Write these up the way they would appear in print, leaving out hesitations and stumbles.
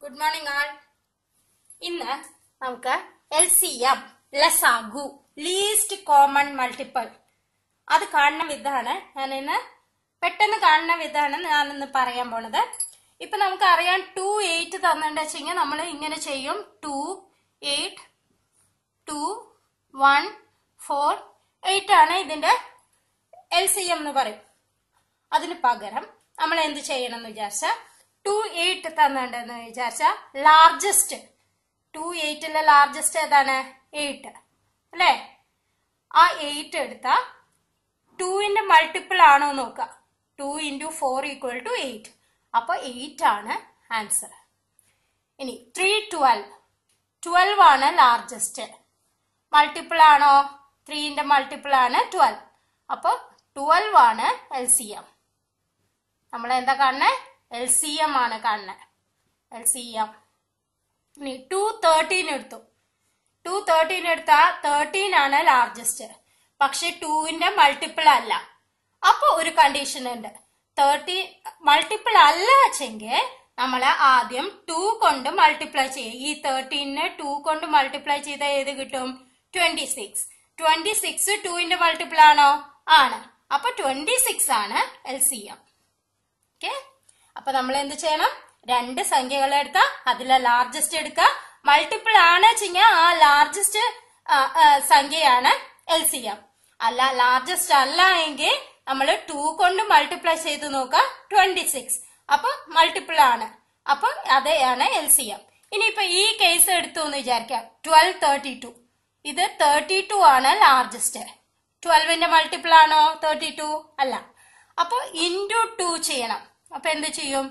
Good morning all. ഇന്ന് നമുക്ക് LCM ലസാഗു least common multiple അത് കാണുന്ന വിധമാണ് ഞാൻ ഇന്ന് പെട്ടെന്ന് കാണുന്ന വിധമാണ് ഞാൻ ഇന്ന് പറയാൻ പോണത്. ഇപ്പോ നമുക്ക് അറിയാം 2 8 തന്നിട്ടുണ്ടെങ്കിൽ നമ്മൾ ഇങ്ങനെ ചെയ്യും 2 8 2 1 4 8 ആണ് ഇതിന്റെ LCM എന്ന് പറയും. അതിന് പകരം നമ്മൾ എന്ത് ചെയ്യണം എന്ന് വിചാരിച്ചാൽ 2 8 തന്നിട്ടുണ്ടെന്ന് വിചാരിച്ചാൽ ലാർജസ്റ്റ് 2 8 ലെ ലാർജസ്റ്റ് ഏതാണ് 8 അല്ലേ? ആ 8 എടുത്താ 2 ന്റെ മൾട്ടിപ്പിൾ ആണോ നോക്കുക. 2 × 4 = 8. അപ്പൊ 8 ആണ് ആൻസർ. ഇനി 3 12 12 ആണ് ലാർജസ്റ്റ്. മൾട്ടിപ്പിൾ ആണോ? 3 ന്റെ മൾട്ടിപ്പിൾ ആണ് 12. അപ്പൊ 12 ആണ് LCM. നമ്മൾ എന്താ കാണുന്നത്? LCM ആണ് കാണുന്നത്. LCM. ഇനി 2 13 എടുത്തു. 2 13 എടുത്താ 13 ആണ് ലാർജസ്റ്റ്. പക്ഷെ 2 ന്റെ മൾട്ടിപ്പിൾ അല്ല. അപ്പൊ ഒരു കണ്ടീഷൻ ഉണ്ട്. 30 മൾട്ടിപ്പിൾ അല്ല വെച്ചെങ്കിൽ നമ്മൾ ആദ്യം 2 കൊണ്ട് മൾട്ടിപ്ലൈ ചെയ്യും. ഈ 13നെ 2 കൊണ്ട് മൾട്ടിപ്ലൈ ചെയ്താൽ ഏത് കിട്ടും? 26. 26 2 ന്റെ മൾട്ടിപ്പിൾ ആണോ? ആണ്. അപ്പൊ 26 ആണ് LCM. ഓക്കെ. അപ്പൊ നമ്മൾ എന്ത് ചെയ്യണം? രണ്ട് സംഖ്യകൾ എടുത്താൽ അതിലെ ലാർജസ്റ്റ് എടുക്കുക. മൾട്ടിപ്പിൾ ആണ് വെച്ചെങ്കിൽ ആ ലാർജസ്റ്റ് സംഖ്യയാണ് LCM. അല്ല ലാർജസ്റ്റ് അല്ല എങ്കിൽ നമ്മൾ 2 കൊണ്ട് മൾട്ടിപ്ലൈ ചെയ്ത് നോക്കുക 26. അപ്പൊ മൾട്ടിപ്പിൾ ആണ്. അപ്പൊ അതെയാണ് LCM. ഇനിയിപ്പോ ഈ കേസ് എടുത്തു എന്ന് വിചാരിക്കാം 12 32. ഇത് 32 ആണ് ലാർജസ്റ്റ്. 12 ന്റെ മൾട്ടിപ്പിൾ ആണോ 32? അല്ല. അപ്പൊ ഇൻറ്റു 2 ചെയ്യണം. അപ്പൊ എന്ത് ചെയ്യും?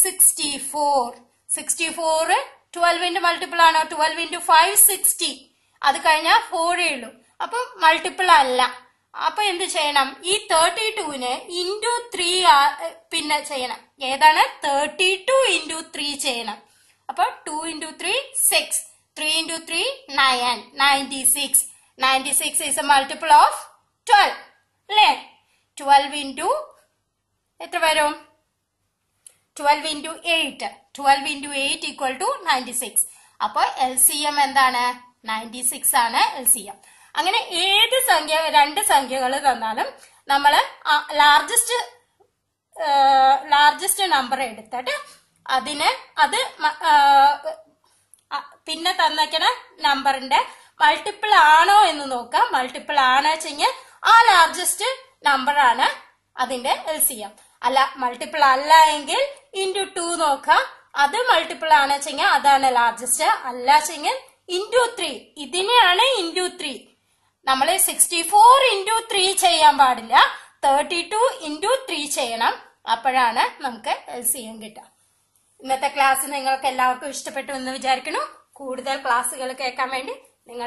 64. 64 12 ന്റെ മൾട്ടിപ്പിൾ ആണോ? 12 × 5 60. അത് കഴിഞ്ഞാൽ 4 ഉള്ളൂ. അപ്പൊ മൾട്ടിപ്പിൾ അല്ല. അപ്പൊ എന്ത് ചെയ്യണം? ഈ 32നെ ഇൻറ്റു 3 പിന്നെ ചെയ്യണം. ഏതാണ്? 32 × 3 ചെയ്യണം. അപ്പൊ 2 × 3 6. 3 × 3 9. 96. 96 is a multiple of 12. അല്ലേ? 12 × എത്ര വരും? 12 × 8. 12 × 8 = 96. അപ്പൊ LCM എന്താണ്? 96 ആണ് LCM. അങ്ങനെ ഏത് സംഖ്യ രണ്ട് സംഖ്യകൾ തന്നാലും നമ്മൾ ലാർജസ്റ്റ് നമ്പർ എടുത്തിട്ട് അതിന് അത് പിന്നെ തന്നേക്കണ നമ്പറിന്റെ മൾട്ടിപ്പിൾ ആണോ എന്ന് നോക്കാം. മൾട്ടിപ്പിൾ ആണ് വെച്ചെങ്കിൽ ആ ലാർജസ്റ്റ് നമ്പർ ആണ് അതിന്റെ LCM. അല്ല മൾട്ടിപ്പിൾ അല്ല എങ്കിൽ ഇൻറ്റു 2 നോക്കാം. അത് മൾട്ടിപ്പിൾ ആണ് വെച്ചെങ്കിൽ അതാണ് ലാർജസ്റ്റ്. അല്ല വെച്ചെങ്കിൽ ഇൻറ്റു 3. ഇതിനെയാണ് ഇൻറ്റു 3. നമ്മൾ 64 × 3 ചെയ്യാൻ പാടില്ല. 32 × 3 ചെയ്യണം. അപ്പോഴാണ് നമുക്ക് LCM കിട്ടുക. ഇന്നത്തെ ക്ലാസ് നിങ്ങൾക്ക് എല്ലാവർക്കും ഇഷ്ടപ്പെട്ടു എന്ന് വിചാരിക്കുന്നു. കൂടുതൽ ക്ലാസ്സുകൾ കേൾക്കാൻ വേണ്ടി നിങ്ങൾ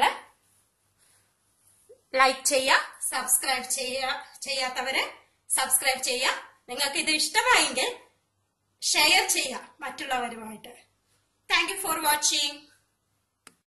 ലൈക്ക് ചെയ്യുക, സബ്സ്ക്രൈബ് ചെയ്യാത്തവര് സബ്സ്ക്രൈബ് ചെയ്യുക. നിങ്ങൾക്ക് ഇത് ഇഷ്ടമായെങ്കിൽ ഷെയർ ചെയ്യുക മറ്റുള്ളവരുമായിട്ട്. Thank you for watching.